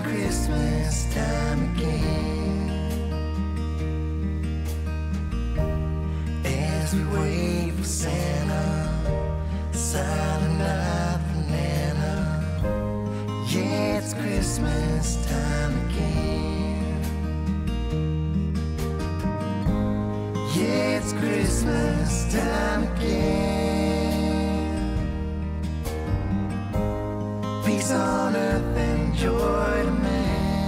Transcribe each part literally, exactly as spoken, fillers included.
Christmas time again. As we wait for Santa, silent night for Nana. Yeah, it's Christmas time again. Yeah, it's Christmas time again. Peace on earth and joy to man.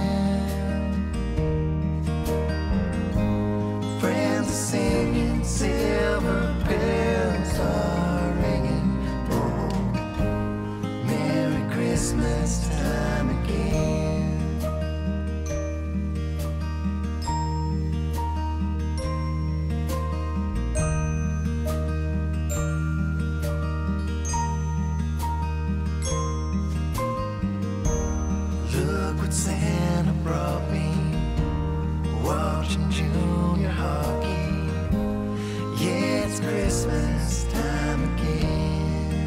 Friends are singing, silver bells are ringing. Oh, Merry Christmas time again. Look what Santa brought me, watching junior hockey. Yeah, it's Christmas time again.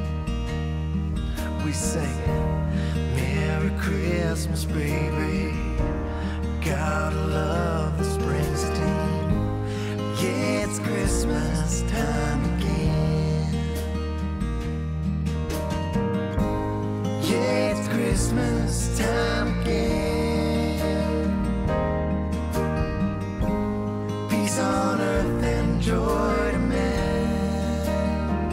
We sing Merry Christmas, baby. Gotta love the Springsteen. Yeah, it's Christmas time again. Yeah, it's Christmas time again. Peace on earth and joy to man.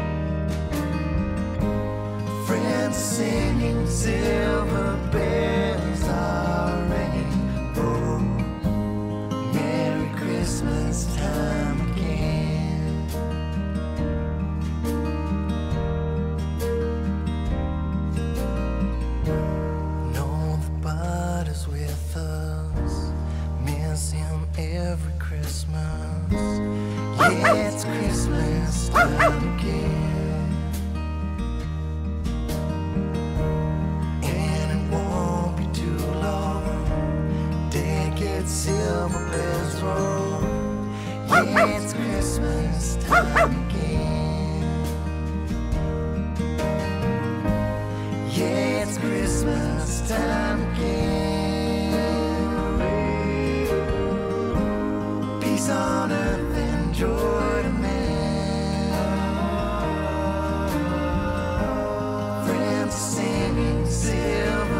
Friends singing, silver bells are ringing. Oh, Merry Christmas time again. Know that Bud is with us, miss him every Christmas. Yeah, it's Christmas time again. And it won't be too long, Dad gets silver bells roll. Yeah, it's Christmas time again. Yeah, it's Christmas time again. Peace on earth and joy to man. Friends singing, silver